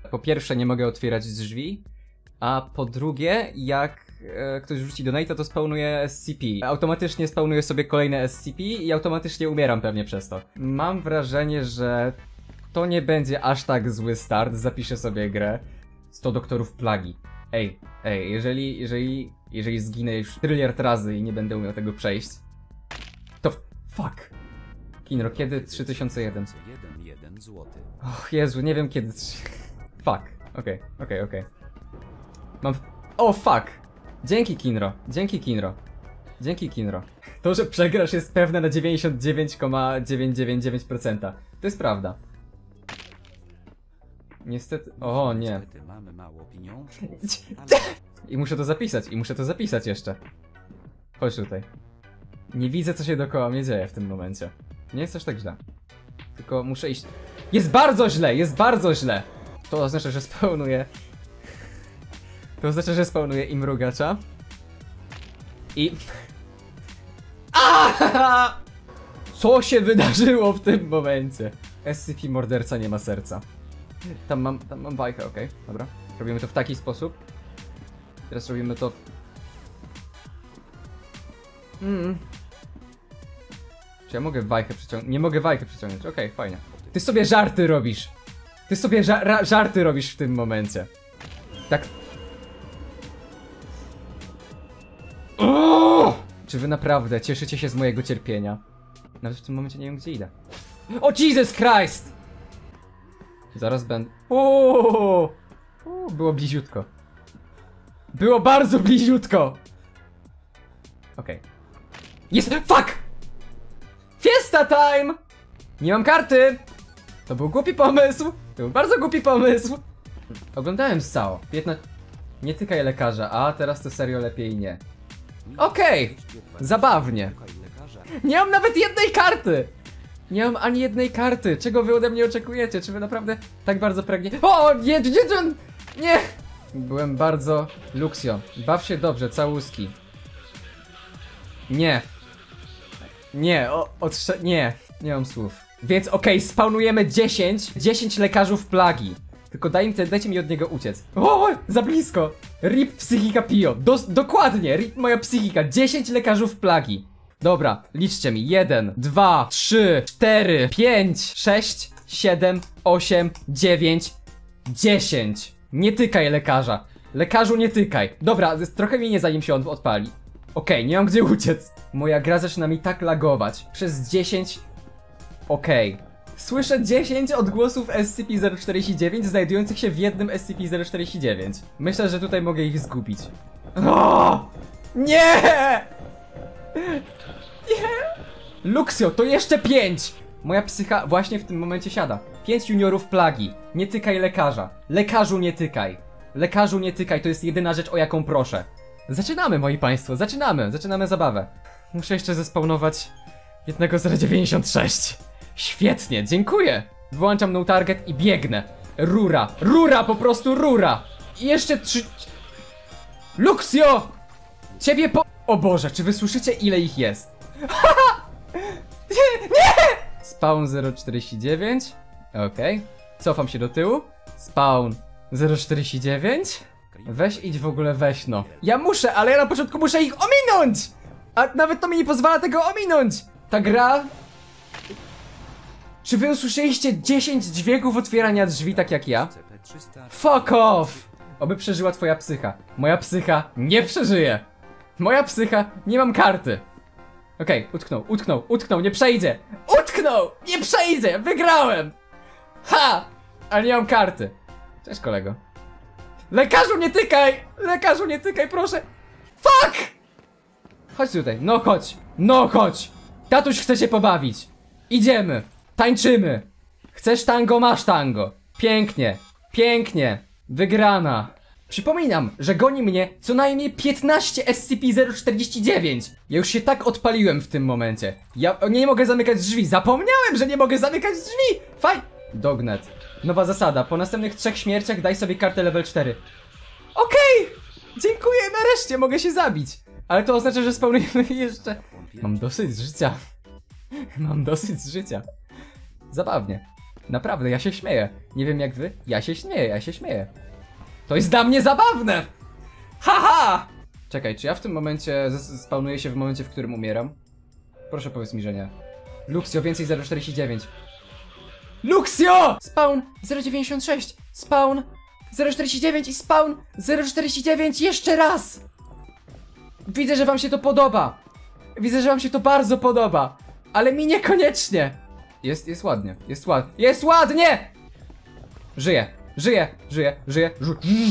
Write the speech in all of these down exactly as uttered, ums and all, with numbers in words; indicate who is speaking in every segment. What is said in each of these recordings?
Speaker 1: Po pierwsze, nie mogę otwierać drzwi, a po drugie, jak e, ktoś rzuci donate'a, to spawnuje S C P. Automatycznie spawnuję sobie kolejne S C P i automatycznie umieram pewnie przez to. Mam wrażenie, że to nie będzie aż tak zły start. Zapiszę sobie grę. sto doktorów plagi. Ej, ej, jeżeli, jeżeli, jeżeli zginę już tryliard razy i nie będę umiał tego przejść, to fuck. Kinro, kiedy trzy tysiące jeden? Och, Jezu, nie wiem kiedy. Fuck. Okej, okej, okej. Mam. O, fuck! Dzięki, Kinro. Dzięki, Kinro. Dzięki, Kinro. To, że przegrasz, jest pewne na dziewięćdziesiąt dziewięć przecinek dziewięćset dziewięćdziesiąt dziewięć procent. To jest prawda. Niestety. O, nie. I muszę to zapisać, i muszę to zapisać jeszcze. Chodź tutaj. Nie widzę, co się dookoła mnie dzieje w tym momencie. Nie jest aż tak źle. Tylko muszę iść. Jest bardzo źle! Jest bardzo źle! To oznacza, że spełnuję. To oznacza, że spełnuję im mrugacza. I... Aaaa! Co się wydarzyło w tym momencie? S C P morderca nie ma serca. Tam mam, tam mam bajkę, okej, okay, dobra. Robimy to w taki sposób. Teraz robimy to... Mm. Czy ja mogę wajchę przyciągnąć? Nie mogę wajchę przyciągnąć, okej, okay, fajnie. Ty sobie żarty robisz! Ty sobie ża żarty robisz w tym momencie. Tak... O! Czy wy naprawdę cieszycie się z mojego cierpienia? Nawet w tym momencie nie wiem, gdzie idę. O Jesus Christ! Zaraz będę... O! Było bliziutko. Było bardzo bliziutko! Okej. Okay. Jest... Fuck! Fiesta time! Nie mam karty! To był głupi pomysł! To był bardzo głupi pomysł! Oglądałem z całą. piętnaście... Nie tykaj lekarza, a teraz to serio lepiej nie. Okej! Okay. Zabawnie. Nie mam nawet jednej karty! Nie mam ani jednej karty. Czego wy ode mnie oczekujecie? Czy wy naprawdę tak bardzo pragnie... O! Nie! Nie! Nie! Byłem bardzo... Luxio. Baw się dobrze, całuski. Nie. Nie, o... Otrze... Nie. Nie mam słów. Więc okej, okay, spawnujemy dziesięć. dziesięć lekarzów plagi. Tylko daj mi te, dajcie mi od niego uciec. O! Za blisko! Rip psychika Pio. Dos dokładnie! Rip moja psychika. dziesięć lekarzów plagi. Dobra, liczcie mi. jeden, dwa, trzy, cztery, pięć, sześć, siedem, osiem, dziewięć, dziesięć. Nie tykaj lekarza. Lekarzu nie tykaj. Dobra, trochę minie zanim się on odpali. Okej, okay, nie mam gdzie uciec. Moja gra zaczyna mi tak lagować. Przez dziesięć... Okej. Okay. Słyszę dziesięć odgłosów S C P zero czterdzieści dziewięć znajdujących się w jednym S C P zero czterdzieści dziewięć. Myślę, że tutaj mogę ich zgubić. O! Nie! Nie! Luxio, to jeszcze pięć! Moja psycha właśnie w tym momencie siada. Pięć juniorów plagi. Nie tykaj lekarza. Lekarzu nie tykaj. Lekarzu nie tykaj, to jest jedyna rzecz, o jaką proszę. Zaczynamy, moi państwo, zaczynamy. Zaczynamy zabawę. Muszę jeszcze zespawnować jednego zero dziewięćdziesiąt sześć. Świetnie, dziękuję. Wyłączam no target i biegnę. Rura, rura, po prostu rura. I jeszcze trzy... Luxio! Ciebie po... O Boże, czy wy słyszycie, ile ich jest? Nie, nie! Spawn zero czterdzieści dziewięć. Okej. Okay. Cofam się do tyłu. Spawn zero czterdzieści dziewięć. Weź idź w ogóle, weź no. Ja muszę, ale ja na początku muszę ich ominąć! A nawet to mi nie pozwala tego ominąć! Ta gra... Czy wy usłyszeliście dziesięć dźwięków otwierania drzwi tak jak ja? Fuck off! Oby przeżyła twoja psycha. Moja psycha nie przeżyje. Moja psycha, nie mam karty. Okej, okay, utknął, utknął, utknął, nie przejdzie. Utknął! Nie przejdzie! Wygrałem! Ha! Ale nie mam karty. Cześć, kolego. Lekarzu, nie tykaj! Lekarzu, nie tykaj, proszę! Fuck! Chodź tutaj, no chodź, no chodź! Tatuś chce się pobawić. Idziemy, tańczymy. Chcesz tango, masz tango. Pięknie, pięknie. Wygrana. Przypominam, że goni mnie co najmniej piętnaście S C P zero czterdzieści dziewięć. Ja już się tak odpaliłem w tym momencie. Ja nie mogę zamykać drzwi. Zapomniałem, że nie mogę zamykać drzwi. Faj... Dognet. Nowa zasada. Po następnych trzech śmierciach daj sobie kartę level cztery. Okej! Okay. Dziękuję, nareszcie mogę się zabić. Ale to oznacza, że spełnimy jeszcze... Mam dosyć życia. Mam dosyć życia. Zabawnie. Naprawdę, ja się śmieję. Nie wiem jak wy, ja się śmieję, ja się śmieję. To jest dla mnie zabawne! Haha! Czekaj, czy ja w tym momencie spawnuję się w momencie, w którym umieram? Proszę powiedz mi, że nie. Luxio, więcej zero czterdzieści dziewięć. Luxio! Spawn zero dziewięćdziesiąt sześć. Spawn zero czterdzieści dziewięć i spawn zero czterdzieści dziewięć jeszcze raz! Widzę, że wam się to podoba. Widzę, że wam się to bardzo podoba. Ale mi niekoniecznie. Jest, jest ładnie, jest ładnie. Jest ładnie! Żyję, żyję, żyję, żyję. Ży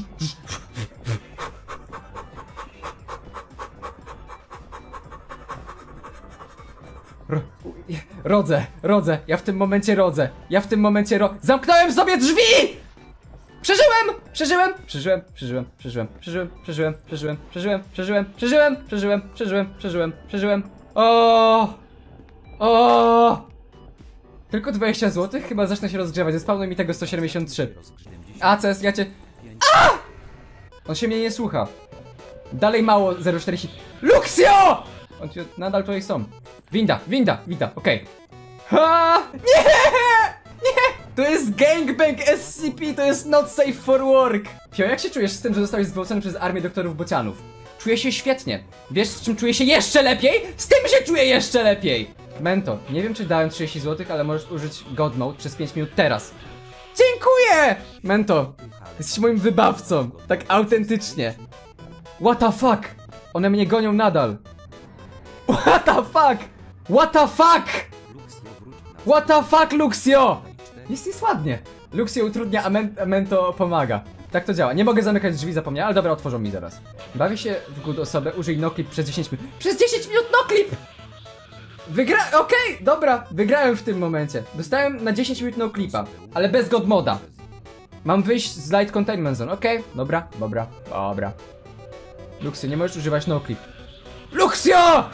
Speaker 1: Rodzę, rodzę, ja w tym momencie rodzę. Ja w tym momencie ro... Zamknąłem sobie drzwi! Przeżyłem! Przeżyłem! Przeżyłem, przeżyłem, przeżyłem, przeżyłem, przeżyłem, przeżyłem, przeżyłem, przeżyłem, przeżyłem, przeżyłem, przeżyłem, przeżyłem, przeżyłem. O! O! Tylko dwadzieścia złotych? Chyba zacznę się rozgrzewać. Zespawnuj mi tego sto siedemdziesiąt trzy. A, C S, ja cię... A! On się mnie nie słucha. Dalej mało zero czterdzieści. Luxio! On ci nadal tutaj są. Winda, winda, winda, okej. Okay. Nie! Nie! To jest gangbang S C P, to jest not safe for work. Pio, jak się czujesz z tym, że zostałeś zgwałcony przez armię doktorów bocianów? Czuję się świetnie. Wiesz, z czym czuję się jeszcze lepiej? Z tym się czuję jeszcze lepiej! Mento, nie wiem czy dałem trzydzieści złotych, ale możesz użyć God Mode przez pięć minut teraz. Dziękuję! Mento, jesteś moim wybawcą, tak autentycznie. What the fuck? One mnie gonią nadal. What the fuck? What the fuck? What the fuck, Luxio? Jest, jest ładnie. Luxio utrudnia, a, men a Mento pomaga. Tak to działa. Nie mogę zamykać drzwi, zapomniałem, ale dobra, otworzą mi zaraz. Bawię się w good osobę, użyj noclip przez dziesięć minut. Przez dziesięć minut noclip! Wygra... Okej, okay, dobra, wygrałem w tym momencie. Dostałem na dziesięć minut noclipa, ale bez god moda. Mam wyjść z light containment zone, okej? Okay, dobra, dobra, dobra. Luxio, nie możesz używać noclip. Luxio!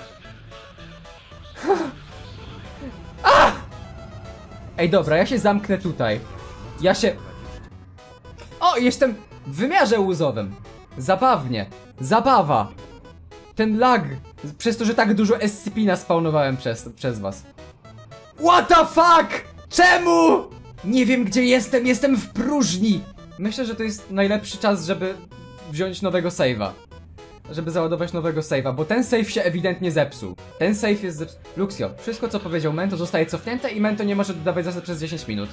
Speaker 1: Ah! Ej, dobra, ja się zamknę tutaj. Ja się... O, jestem w wymiarze łuzowym. Zabawnie. Zabawa. Ten lag. Przez to, że tak dużo S C P naspawnowałem przez, przez was. What the fuck? Czemu? Nie wiem, gdzie jestem. Jestem w próżni. Myślę, że to jest najlepszy czas, żeby wziąć nowego save'a. Żeby załadować nowego save'a, bo ten save się ewidentnie zepsuł. Ten save jest zepsuł. Luxio, wszystko co powiedział Mento zostaje cofnięte i Mento nie może dodawać zasad przez dziesięć minut.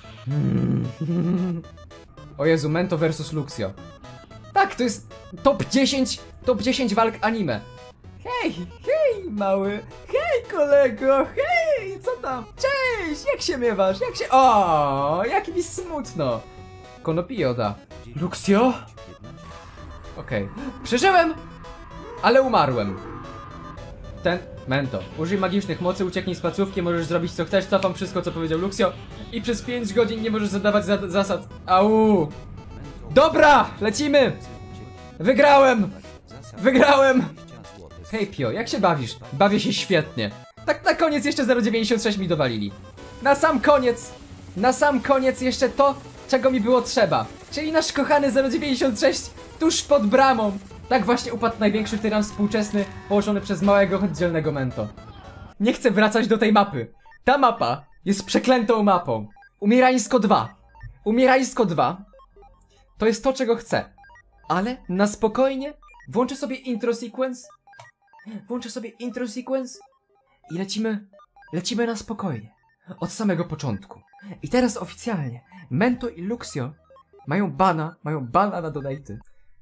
Speaker 1: O Jezu, Mento versus Luxio. Tak, to jest top dziesięć, top dziesięć walk anime. Hej, hej mały, hej kolego, hej, co tam? Cześć, jak się miewasz, jak się... O, jak mi smutno. Konopioda. Luxio? Okej, okay. Przeżyłem, ale umarłem. Ten... Mento, użyj magicznych mocy, ucieknij z placówki, możesz zrobić co chcesz, cofam wszystko co powiedział Luxio i przez pięć godzin nie możesz zadawać za zasad. Au! Dobra, lecimy! Wygrałem! Wygrałem! Hej Pio, jak się bawisz? Bawię się świetnie. Tak na koniec jeszcze zero dziewięćdziesiąt sześć mi dowalili. Na sam koniec, na sam koniec jeszcze to, czego mi było trzeba. Czyli nasz kochany zero dziewięćdziesiąt sześć tuż pod bramą. Tak właśnie upadł największy tyran współczesny, położony przez małego, oddzielnego Mento. Nie chcę wracać do tej mapy. Ta mapa jest przeklętą mapą. Umierańsko dwa. Umierańsko dwa to jest to, czego chcę. Ale na spokojnie włączę sobie intro sequence. Włączę sobie intro sequence i lecimy, lecimy na spokojnie. Od samego początku. I teraz oficjalnie Mento i Luxio mają bana, mają bana na donaty.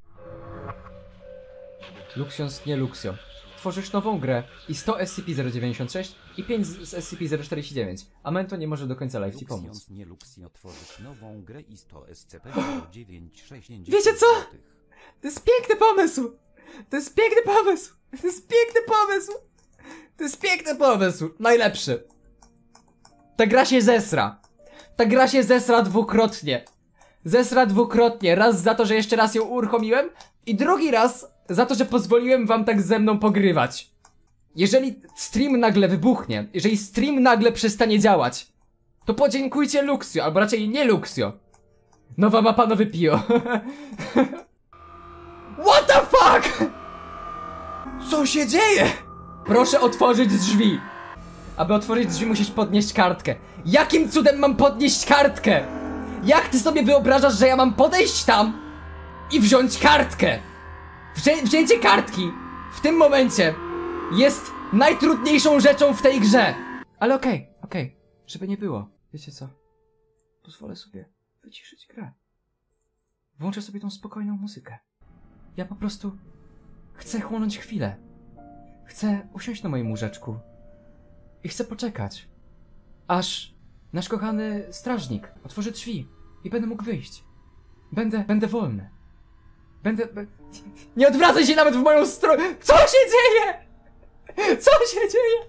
Speaker 1: Luxions, nie Luxio. Tworzysz nową grę i sto S C P zero dziewięćdziesiąt sześć i pięć z S C P zero czterdzieści dziewięć, a Mento nie może do końca live ci pomóc.
Speaker 2: Luxions, nie Luxio, tworzysz nową grę i sto S C P zero dziewięćdziesiąt sześć.
Speaker 1: Wiecie co? To jest piękny pomysł! To jest piękny pomysł! To jest piękny pomysł! To jest piękny pomysł! Najlepszy! Ta gra się zesra! Ta gra się zesra dwukrotnie! Zesra dwukrotnie! Raz za to, że jeszcze raz ją uruchomiłem i drugi raz za to, że pozwoliłem wam tak ze mną pogrywać. Jeżeli stream nagle wybuchnie, jeżeli stream nagle przestanie działać, to podziękujcie Luxio, albo raczej nie Luxio. Nowa mapa, nowy Pio. What the fuck? Co się dzieje? Proszę otworzyć drzwi. Aby otworzyć drzwi, musisz podnieść kartkę. Jakim cudem mam podnieść kartkę? Jak ty sobie wyobrażasz, że ja mam podejść tam i wziąć kartkę? Wzię wzięcie kartki w tym momencie jest najtrudniejszą rzeczą w tej grze. Ale okej, okay, okej, okay. Żeby nie było. Wiecie co? Pozwolę sobie wyciszyć grę. Włączę sobie tą spokojną muzykę. Ja po prostu chcę chłonąć chwilę. Chcę usiąść na moim łóżeczku. I chcę poczekać, aż nasz kochany strażnik otworzy drzwi i będę mógł wyjść. Będę, będę wolny. Będę... Be... Nie odwracaj się nawet w moją stronę! Co się dzieje? Co się dzieje?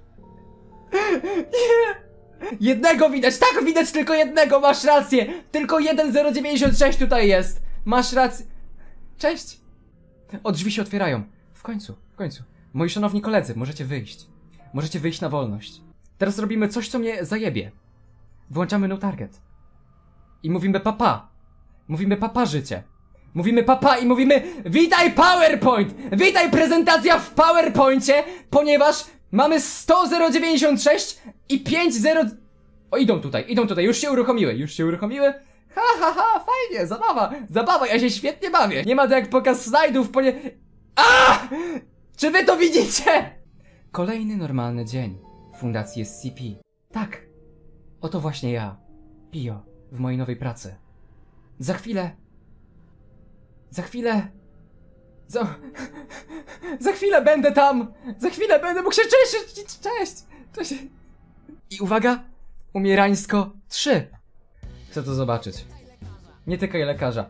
Speaker 1: Nie! Jednego widać, tak widać tylko jednego, masz rację! Tylko jeden zero dziewięćdziesiąt sześć tutaj jest! Masz rację... Cześć! O, drzwi się otwierają. W końcu, w końcu. Moi szanowni koledzy, możecie wyjść. Możecie wyjść na wolność. Teraz robimy coś, co mnie zajebie. Włączamy no target. I mówimy papa. Mówimy papa życie. Mówimy papa i mówimy witaj PowerPoint! Witaj prezentacja w PowerPoincie, ponieważ mamy sto zero dziewięćdziesiąt sześć i pięć zero... O, idą tutaj, idą tutaj, już się uruchomiły, już się uruchomiły. Ha, ha, ha, fajnie, zabawa, zabawa, ja się świetnie bawię. Nie ma to jak pokaz slajdów, ponie... A! Czy wy to widzicie? Kolejny normalny dzień w Fundacji S C P. Tak, oto właśnie ja, Pio, w mojej nowej pracy. Za chwilę... Za chwilę... Za... Za chwilę będę tam! Za chwilę będę mógł się... Cześć! Cześć! Cześć! I uwaga! Umierańsko trzy. Chcę to zobaczyć. Nie tykaj lekarza.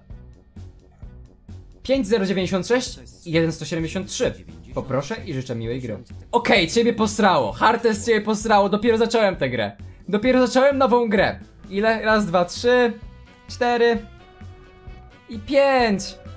Speaker 1: pięć zero dziewięćdziesiąt sześć i jeden sto siedemdziesiąt trzy. Poproszę i życzę miłej gry. Okej, okay, ciebie posrało. Hardtest ciebie posrało. Dopiero zacząłem tę grę. Dopiero zacząłem nową grę. Ile? Raz, dwa, trzy, cztery i pięć.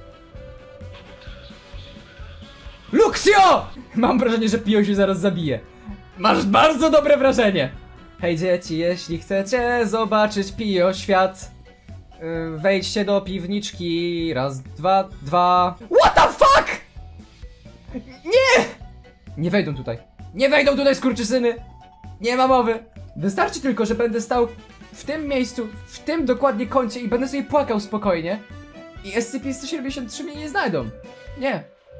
Speaker 1: Luxio! Mam wrażenie, że Pio się zaraz zabije. Masz bardzo dobre wrażenie. Hej dzieci, jeśli chcecie zobaczyć Pio świat, yy, wejdźcie do piwniczki. Raz, dwa, dwa. What the fuck? Nie! Nie wejdą tutaj. Nie wejdą tutaj, skurczysyny. Nie ma mowy. Wystarczy tylko, że będę stał w tym miejscu, w tym dokładnie kącie i będę sobie płakał spokojnie. I S C P sto siedemdziesiąt trzy mnie nie znajdą. Nie.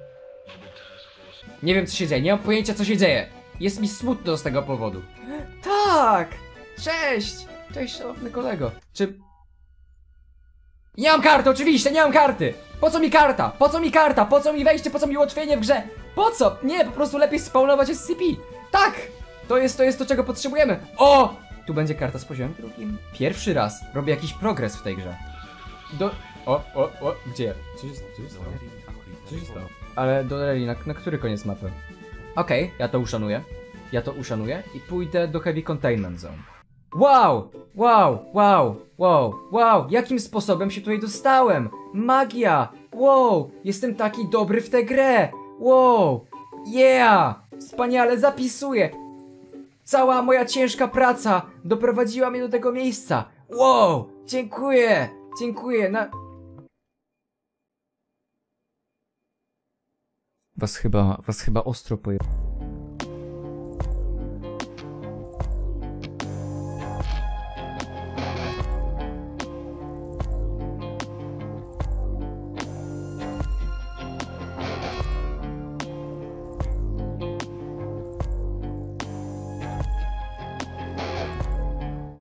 Speaker 1: Nie wiem co się dzieje, nie mam pojęcia co się dzieje. Jest mi smutno z tego powodu. Tak! Cześć! Cześć szanowny kolego. Czy... Nie mam karty, oczywiście, nie mam karty! Po co mi karta? Po co mi karta? Po co mi wejście? Po co mi ułatwienie w grze? Po co? Nie, po prostu lepiej spawnować S C P. Tak! To jest to, jest to czego potrzebujemy. O! Tu będzie karta z poziomem drugim. Pierwszy raz robię jakiś progres w tej grze. Do... O, o, o, gdzie? Co jest, co jest, co jest to? Ale doleli na, na który koniec mapy? Okej, okay, ja to uszanuję. Ja to uszanuję i pójdę do Heavy Containment Zone. Wow! Wow! Wow! Wow! Wow! Jakim sposobem się tutaj dostałem? Magia! Wow! Jestem taki dobry w tę grę! Wow! Yeah! Wspaniale zapisuję! Cała moja ciężka praca doprowadziła mnie do tego miejsca! Wow! Dziękuję! Dziękuję! Na... Was chyba, was chyba ostro poje...